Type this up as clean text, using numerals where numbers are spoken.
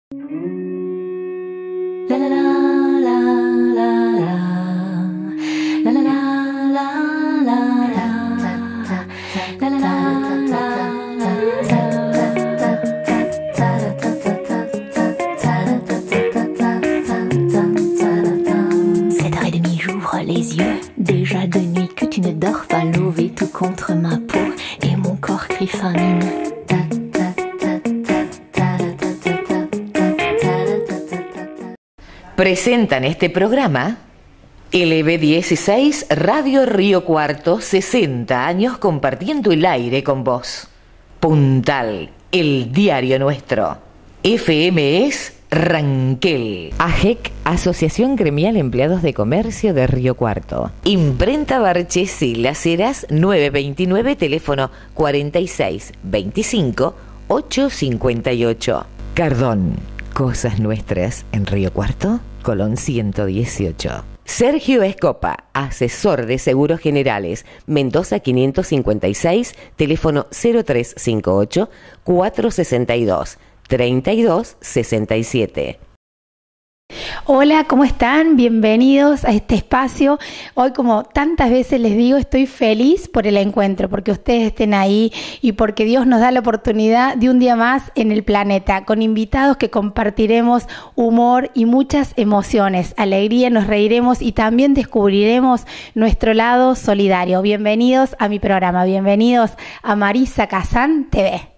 Les yeux, déjà de nuit que tu ne dors pas, lové tout contre ma peau et mon corps crie famine. Presentan este programa LB16 Radio Río Cuarto, 60 años compartiendo el aire con vos. Puntal, el diario nuestro. FM es Ranquel. AGEC, Asociación Gremial Empleados de Comercio de Río Cuarto. Imprenta Barchesi, Las Heras 929, teléfono 4625 858. Cardón, Cosas Nuestras en Río Cuarto, Colón 118. Sergio Escopa, asesor de seguros generales, Mendoza 556, teléfono 0358 462 3267. Hola, ¿cómo están? Bienvenidos a este espacio. Hoy, como tantas veces les digo, estoy feliz por el encuentro, porque ustedes estén ahí y porque Dios nos da la oportunidad de un día más en el planeta, con invitados que compartiremos humor y muchas emociones, alegría, nos reiremos y también descubriremos nuestro lado solidario. Bienvenidos a mi programa, bienvenidos a Marisa Kazan TV.